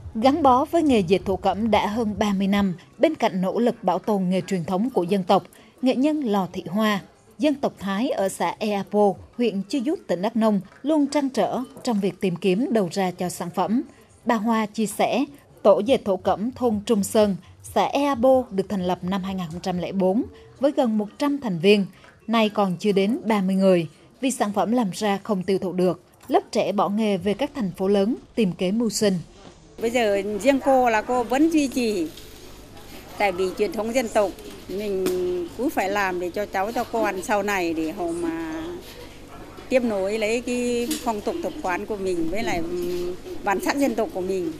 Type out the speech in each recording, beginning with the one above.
Gắn bó với nghề dệt thổ cẩm đã hơn 30 năm, bên cạnh nỗ lực bảo tồn nghề truyền thống của dân tộc, nghệ nhân Lò Thị Hoa, dân tộc Thái ở xã Ea Po, huyện Chư Dút, tỉnh Đắk Nông, luôn trăn trở trong việc tìm kiếm đầu ra cho sản phẩm. Bà Hoa chia sẻ, tổ dệt thổ cẩm thôn Trung Sơn, xã Ea Po được thành lập năm 2004 với gần 100 thành viên, nay còn chưa đến 30 người. Vì sản phẩm làm ra không tiêu thụ được, lớp trẻ bỏ nghề về các thành phố lớn tìm kế mưu sinh. Bây giờ riêng cô là cô vẫn duy trì, tại vì truyền thống dân tộc mình cứ phải làm để cho cháu cho con sau này để họ mà tiếp nối lấy cái phong tục tập quán của mình với lại bản sắc dân tộc của mình.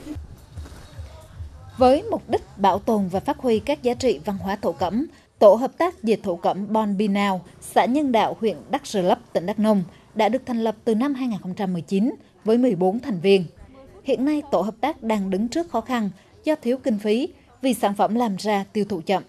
Với mục đích bảo tồn và phát huy các giá trị văn hóa thổ cẩm, Tổ hợp tác dệt thổ cẩm Bon Binao, xã Nhân Đạo, huyện Đắk Rơ Lấp, tỉnh Đắk Nông đã được thành lập từ năm 2019 với 14 thành viên. Hiện nay, tổ hợp tác đang đứng trước khó khăn do thiếu kinh phí vì sản phẩm làm ra tiêu thụ chậm.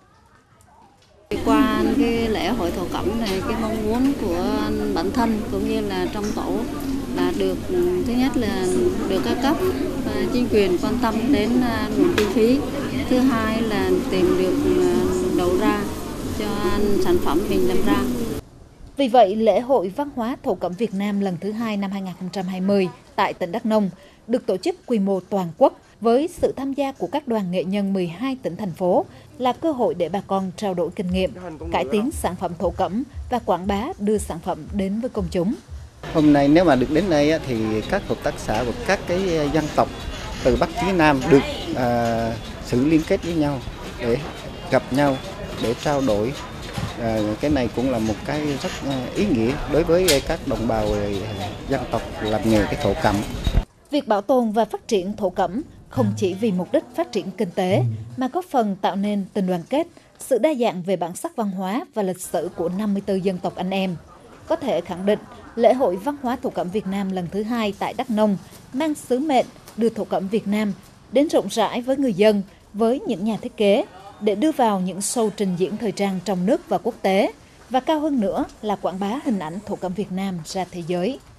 Qua cái lễ hội thổ cẩm này, cái mong muốn của bản thân cũng như là trong tổ là được, thứ nhất là được các cấp chính quyền quan tâm đến nguồn kinh phí, thứ hai là tìm được đầu ra cho sản phẩm mình làm ra. Vì vậy, lễ hội văn hóa thổ cẩm Việt Nam lần thứ 2 năm 2020 tại tỉnh Đắk Nông được tổ chức quy mô toàn quốc với sự tham gia của các đoàn nghệ nhân 12 tỉnh thành phố là cơ hội để bà con trao đổi kinh nghiệm, cải tiến sản phẩm thổ cẩm và quảng bá đưa sản phẩm đến với công chúng. Hôm nay nếu mà được đến đây thì các hợp tác xã và các cái dân tộc từ Bắc chí Nam được sự liên kết với nhau để gặp nhau để trao đổi. Cái này cũng là một cái rất ý nghĩa đối với các đồng bào dân tộc làm nghề cái thổ cẩm. Việc bảo tồn và phát triển thổ cẩm không chỉ vì mục đích phát triển kinh tế mà góp phần tạo nên tình đoàn kết, sự đa dạng về bản sắc văn hóa và lịch sử của 54 dân tộc anh em. Có thể khẳng định, lễ hội văn hóa thổ cẩm Việt Nam lần thứ 2 tại Đắk Nông mang sứ mệnh đưa thổ cẩm Việt Nam đến rộng rãi với người dân, với những nhà thiết kế, để đưa vào những show trình diễn thời trang trong nước và quốc tế, và cao hơn nữa là quảng bá hình ảnh thổ cẩm Việt Nam ra thế giới.